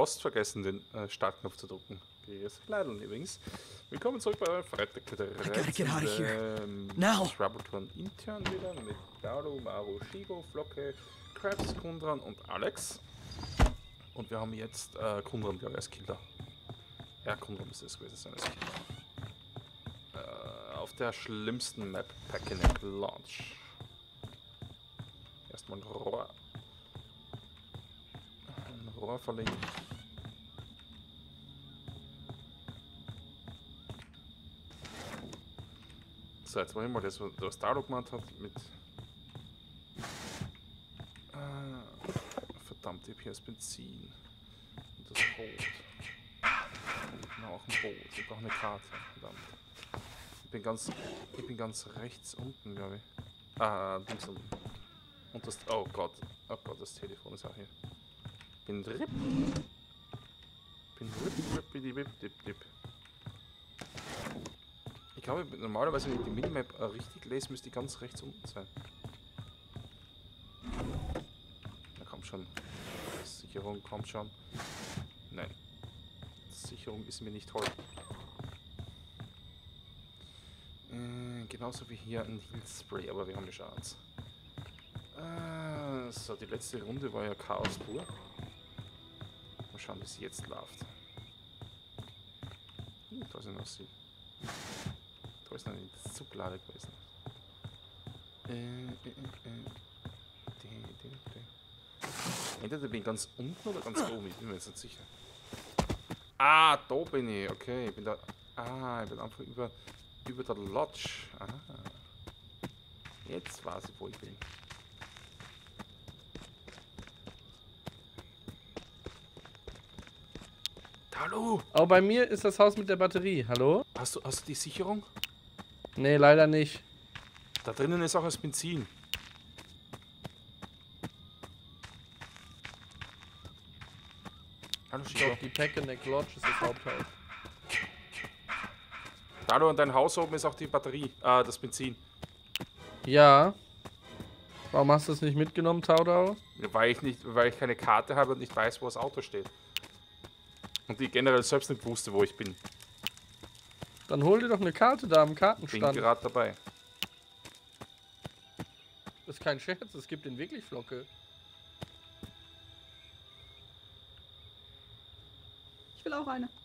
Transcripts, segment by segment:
fast vergessen, den Startknopf zu drücken. Leider übrigens. Willkommen zurück bei Freitag der Troubletown intern wieder mit Daru, Maru, Shigo, Flocke, Krabs, Kundran und Alex. Und wir haben jetzt Kundran, glaube ich, als Killer. Ja, Kundran müsste es gewesen sein als Killer. Auf der schlimmsten Map, Packinack Launch. Erstmal ein Rohr. Ein Rohr verlegen. So, jetzt wollen wir mal das, was Daru gemacht hat, mit... verdammt, ich hab hier das Benzin. Und das Boot. Ich brauche auch ein Boot, ich brauche eine Karte, verdammt. Ich bin ganz rechts unten, glaube ich. Links unten. Und das... Oh Gott, das Telefon ist auch hier. Bin RIP. Ich glaube, normalerweise, wenn ich die Minimap richtig lese, müsste die ganz rechts unten sein. Da kommt schon. Sicherung kommt schon. Nein. Sicherung ist mir nicht toll. Genauso wie hier ein Heal-Spray, aber wir haben ja Chance. So, die letzte Runde war ja Chaos pur. Mal schauen, wie sie jetzt läuft. Da ist noch sie. Da ist noch eine Zuglade gewesen. Entweder bin ich ganz unten oder ganz oben, ich bin mir jetzt nicht sicher. Ah, da bin ich, okay, ich bin da. Ich bin einfach über der Lodge. Jetzt weiß ich, wo ich bin. Hallo! Aber bei mir ist das Haus mit der Batterie. Hallo? Hast du die Sicherung? Nee, leider nicht. Da drinnen ist auch das Benzin. Hallo, Chico. Die Packinack Lodge ist das Haupthaus. Hallo, und dein Haus oben ist auch die Batterie, das Benzin. Ja. Warum hast du es nicht mitgenommen, Taudau? Weil ich keine Karte habe und nicht weiß, wo das Auto steht. Und ich generell selbst nicht wusste, wo ich bin. Dann hol dir doch eine Karte da am Bin Kartenstand. gerade dabei. Das ist kein Scherz, es gibt den wirklich Flocke. Ich will auch eine.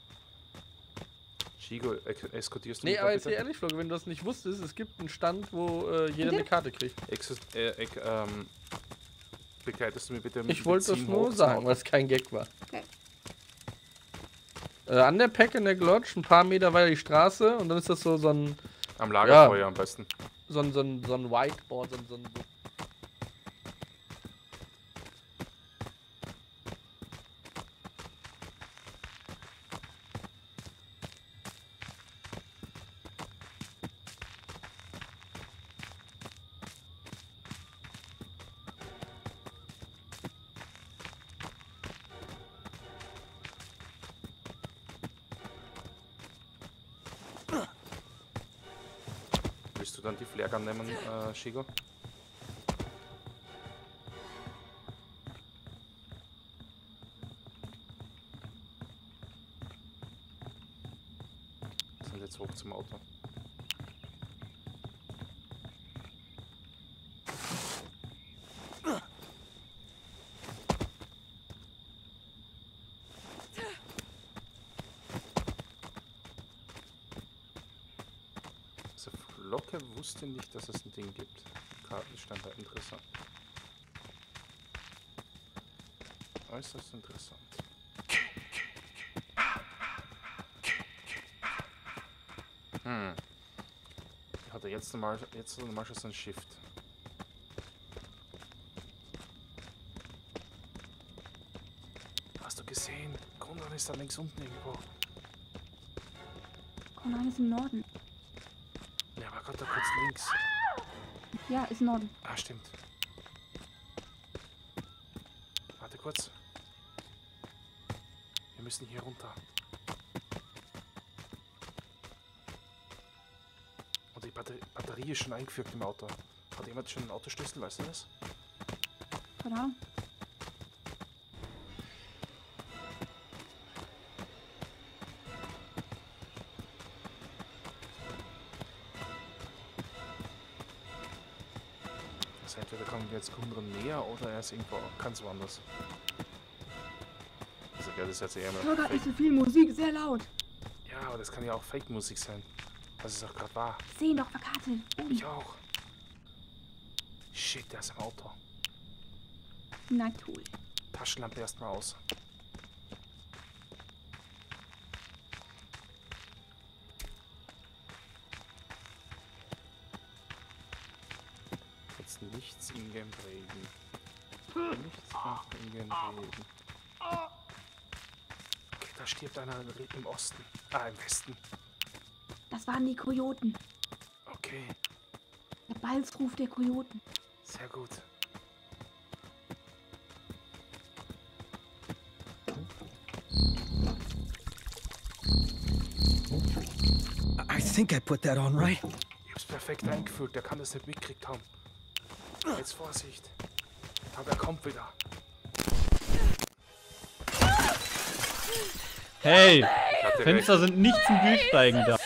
Chigo, eskortierst du Nee, mich aber da jetzt bitte? ehrlich, Flocke, wenn du das nicht wusstest, es gibt einen Stand, wo jeder eine Karte kriegt. Begleitest du mir bitte mit Ich wollte das Benzin nur hoch sagen, zum weil es kein Gag war. Okay. An der Packinack Lodge, ein paar Meter weiter die Straße und dann ist das so ein... Auto? Am Lagerfeuer am besten. So ein Whiteboard, so ein Willst du dann die Flaregun nehmen, Chigo? Sind jetzt hoch zum Auto. Also Flocke wusste nicht, dass es ein Ding gibt. Kartenstand war interessant. Äußerst interessant. Hat er jetzt normal schon so ein Shift. Hast du gesehen? Konrad ist da links unten irgendwo. Oh nein, ist im Norden. Ja, war gerade da kurz links. Ja, ist im Norden. Ah, stimmt. Warte kurz. Wir müssen hier runter. Und die Batterie ist schon eingefügt im Auto. Hat jemand schon einen Autoschlüssel, weißt du das? Keine Ahnung. entweder kommen wir jetzt Kundran näher oder er ist irgendwo ganz woanders. Also, ja, das ist jetzt eher Ich höre mal gerade nicht so viel Musik, sehr laut. Ja, aber das kann ja auch Fake-Musik sein. Das ist auch gerade wahr. Ich sehe ihn doch verkartet. Ich auch. Shit, der ist im Auto. Na toll. Taschenlampe erstmal aus. Jetzt nichts in-game reden. Nichts in-game reden. Okay, da stirbt einer im Osten. Im Westen. Das waren die Kojoten. Okay, Der Balzruf der Kojoten. sehr gut. I think I put that on right. Ich hab's perfekt eingeführt, der kann das nicht mitgekriegt haben. Jetzt Vorsicht. Aber er kommt wieder. Hey, Ich hatte Fenster sind nicht zum Durchsteigen da.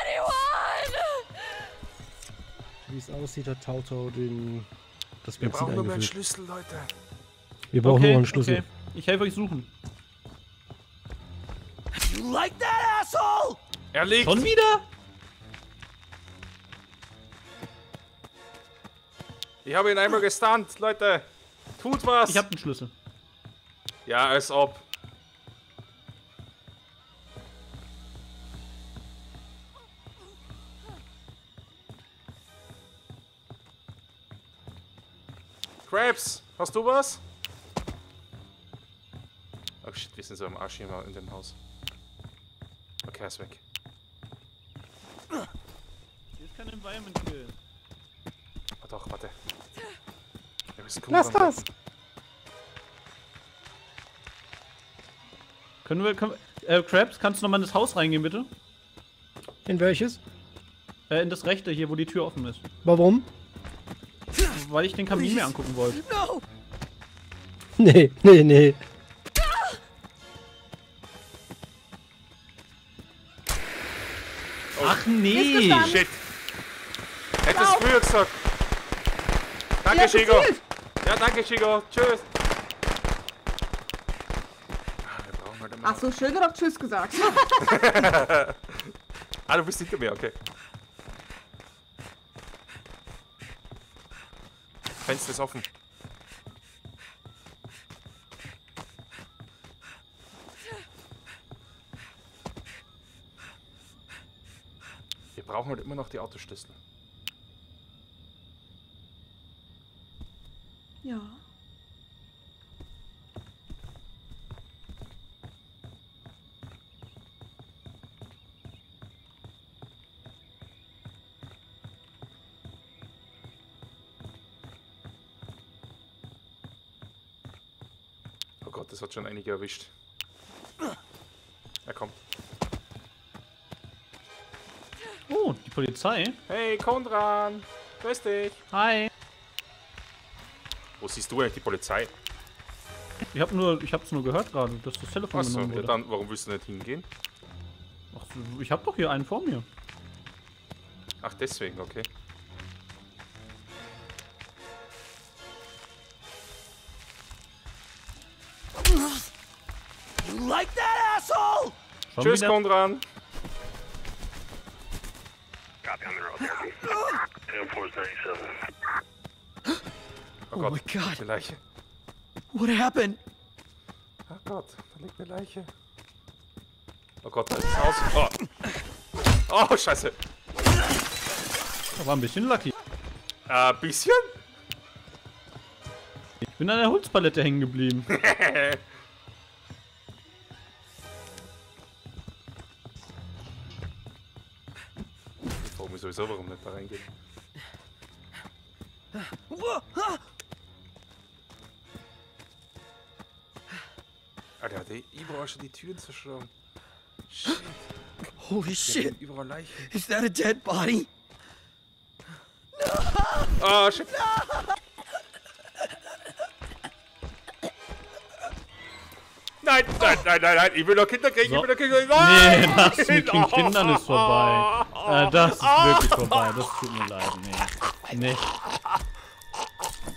Wie es aussieht, hat Tauto das Wir Benzin brauchen nur mehr einen eingefüllt. Schlüssel, Leute. Wir brauchen nur einen Schlüssel. Okay. Ich helfe euch suchen. You like that, asshole? Er liegt! Schon wieder? Ich habe ihn einmal gestunt, Leute. Tut was! Ich hab den Schlüssel. Ja, als ob. Krabs, hast du was? Oh shit, wir sind so am Arsch hier mal in dem Haus. Okay, er ist weg. Hier ist kein Environment Kill. Oh doch, warte. Wir müssen Lass Kundran das! retten. Krabs, kannst du nochmal in das Haus reingehen, bitte? In welches? In das rechte hier, wo die Tür offen ist. Warum? Weil ich den Kamin mir angucken wollte. No! Nee. Ach nee! Shit! Hätte es früher gesagt. Danke, Ja, Chico. gezielt. Ja, danke, Chico. Tschüss. Wir brauchen halt immer Ach so, schön hat auch Tschüss gesagt. Du bist hinter mir, okay. Fenster ist offen. Wir brauchen halt immer noch die Autoschlüssel. Ja. Oh Gott, das hat schon einige erwischt. Er kommt. Oh, die Polizei. Hey, Kondran! Grüß dich! Hi. Wo siehst du eigentlich die Polizei? Ich hab's nur gehört gerade, dass das Telefon Achso, genommen ja, wurde. dann, warum willst du nicht hingehen? Ach, ich hab doch hier einen vor mir. Ach, deswegen, okay. You like that, asshole? Schon Tschüss, wieder? Kondran! Oh Gott, my God. eine Leiche. What happened? Oh Gott, da liegt eine Leiche. Oh Gott, da ist das Haus. Oh, scheiße. Das war ein bisschen lucky. Bisschen? Ich bin an der Holzpalette hängen geblieben. Ich frage mich sowieso, warum nicht da reingehen. Alter, hat der überall schon die Türen zerschlagen. Shit, Holy hier shit. liegen überall Leichen. Is that a dead body? Oh, shit. Nein, ich will noch Kinder kriegen, So. ich will noch Kinder kriegen. Nee, Nein! das mit den Kindern ist vorbei. Das ist wirklich vorbei. Das tut mir leid. Nee. Nee.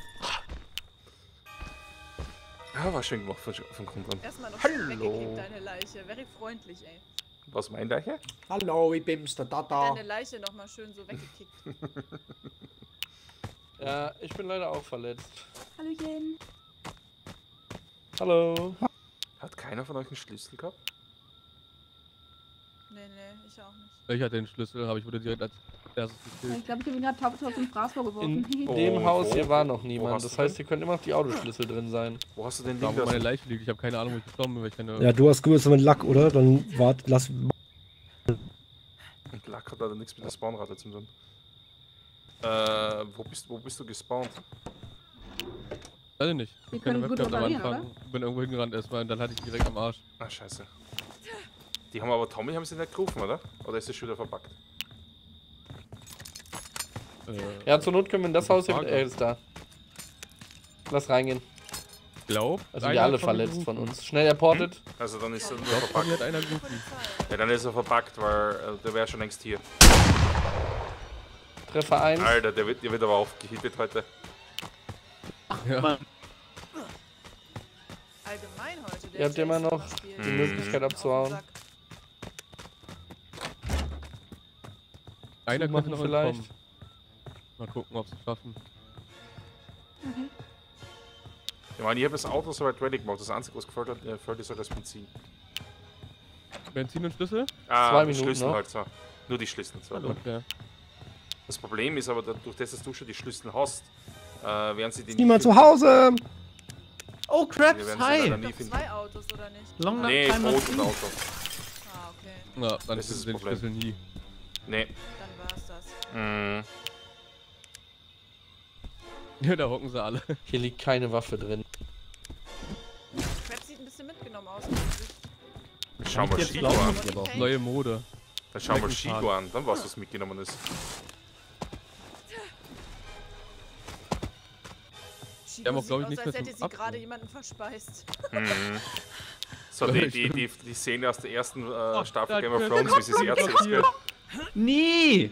Ja, war schön gemacht von Grund an. Erstmal noch Hallo. schön weggekriegt, deine Leiche. Very freundlich, ey. Was mein Leiche? Hallo, ich bin's, der Tata. Deine Leiche nochmal schön so weggekickt. Ja, ich bin leider auch verletzt. Hallöchen. Hallo. Hat keiner von euch einen Schlüssel gehabt? Nee, ich auch nicht. Ich hatte den Schlüssel, aber ich wurde direkt als erstes gekillt. Ich glaube, ich habe ihn gerade Taubtau zum Straßenbau geworfen. In Oh, dem Haus wo? hier war noch Wo niemand. hast Das du heißt, denn? hier können immer noch die Autoschlüssel drin sein. Wo hast du den Da, liegen wo meine lassen? Leiche liegt. Ich habe keine Ahnung, wo ich gestorben bin, weil ich keine... Ja, du hast größeren Lack, oder? Dann lass. Und Lack hat leider nichts mit der Spawnrate zu tun. Wo bist du gespawnt? Weiß ich nicht. Ich Wir hab keine können gut Webcam am reparieren, Anfang. Bin irgendwo hingerannt erstmal und dann hatte ich direkt am Arsch. Ah, scheiße. Die haben aber Tommy haben sie nicht gerufen, oder? Oder ist das schon wieder verpackt? Ja, zur Not können wir in das Haus hier mit Frage. ist da. Lass reingehen. Glaub, Also wir alle verletzt von uns. Schnell erportet. Also dann ist er nur Tommy verpackt. hat einer gerufen. Ja, dann ist er verpackt, weil der wäre schon längst hier. Treffer 1. Alter, der wird aber aufgehittet heute. Ja. Allgemein heute. Ihr habt immer noch die Möglichkeit abzuhauen. Einer könnte noch vielleicht. entkommen. Mal gucken, ob sie es schaffen. Ich meine, ich habe das Auto soweit ready gemacht. Das Einzige, was gefällt ist halt das Benzin. Benzin und Schlüssel? 2 die Minuten Schlüssel noch. halt so. Nur die Schlüssel zwar. Okay. Das Problem ist aber, dadurch, dass du schon die Schlüssel hast, werden sie die Niemand zu Hause! Oh, Wir Krebs, werden sie leider hi! nie finden. 2 Autos, oder nicht? Long Nee, time no Boot see. und Auto. Ah, okay. Na, dann Das ist ist das den Problem. Schlüssel nie. Nee. Dann war's das. Mhm. Ja, da hocken sie alle. Hier liegt keine Waffe drin. Krebs sieht ein bisschen mitgenommen aus. im Gesicht. Schau mal jetzt Shigo glauben, an. aber auch. Neue Mode. Dann schau mal Lecken Shigo an. Dann weißt du, was mitgenommen ist. Chico haben auch, sieht glaub ich, aus, nichts als mehr hätte zum sie gerade Abnehmen. jemanden verspeist. Mhm. So, die Szene aus der ersten Staffel da Game of gehört Thrones, wie sie das Ärzte blockiert. Nee!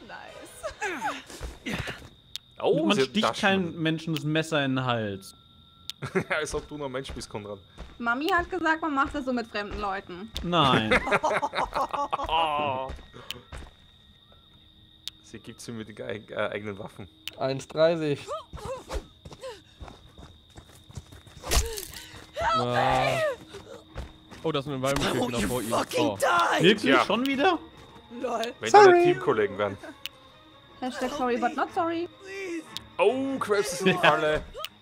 Nice. Oh, Man sie hat sticht Taschen. keinem Menschen das Messer in den Hals. Ja, als ob du noch ein Mensch bist, Konrad. Mami hat gesagt, man macht das so mit fremden Leuten. Nein. Oh. Sie gibt sie mit den eigenen Waffen. 1,30. Ah. Oh, das ist ein Environment Kill genau vor ihm. Oh. Wirklich? Ja. Schon wieder? Lol. Wenn deine Teamkollegen werden. Hashtag sorry but not sorry. Oh, Krebs ist in die Falle.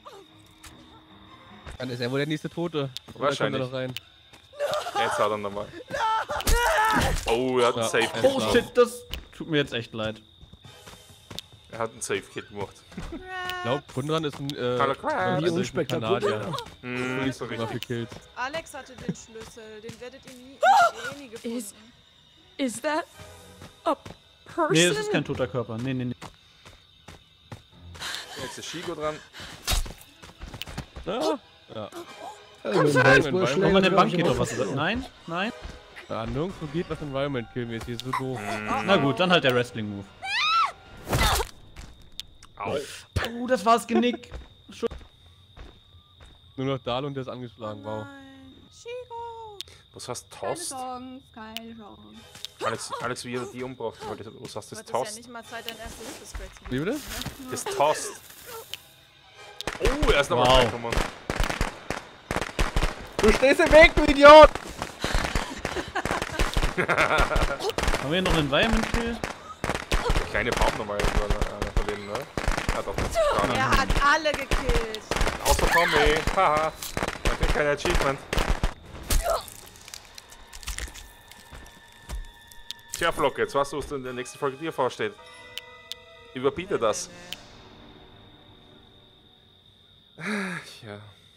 Dann ist er wohl der nächste Tote. Wahrscheinlich. Oder kommt er noch rein? Jetzt hat er nochmal. Oh, er hat einen Ja, Safe. er Oh ist shit, das tut mir jetzt echt leid. Er hat einen Safe-Kit gemacht. Ich glaube, Kundran ist ein Hallo, Krebs. Wie unspektakulär. Kanadier. Nicht so Immer richtig. viel Kills. Alex hatte den Schlüssel. Den werdet ihr nie gefunden. Is that a person? Nee, das ist kein toter Körper. Nee, nee, nee. Jetzt ist Shigo dran. Ah. Ja. Komm an den Bank geht doch was. Nein? Nein? Ja, nirgendwo geht was Environment Kill-mäßig. Ist so doof. Na gut, dann halt der Wrestling-Move. Au. Oh, das war's Genick. Nur noch Dahl und der ist angeschlagen. Wow. Nein. Chico. Was heißt Keine Toast? Chance, keine Chance. Alex, wie er die umgebracht hat. Was heißt Du das hattest ja Toast? nicht mal Zeit, dein erstes Hilfe-Spray zu Wie bitte? Das Toast. Oh, er ist nochmal Wow. reingekommen. Du stehst im Weg, du Idiot! Haben wir hier noch einen Environment-Kill? Kleine Baum nochmal von denen, ne? Hat auch nicht. Gar nicht. Er hat alle gekillt. Außer Tommy. Haha. Da kriegt kein Achievement. Tja, Flock, jetzt weißt du, was in der nächsten Folge dir vorsteht. Überbiete das. Ja.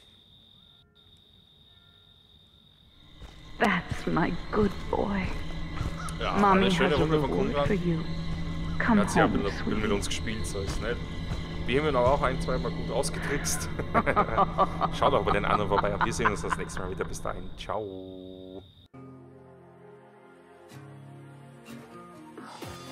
That's my good boy. Ja, Mommy eine has schöne a Runde von reward Konrad. for you. Er Come hat sie ja home, mit sweetie. uns gespielt, so ist nicht. Wir haben ihn auch ein, zweimal gut ausgetrickst. Schaut auch bei den anderen vorbei und wir sehen uns das nächste Mal wieder. Bis dahin. Ciao.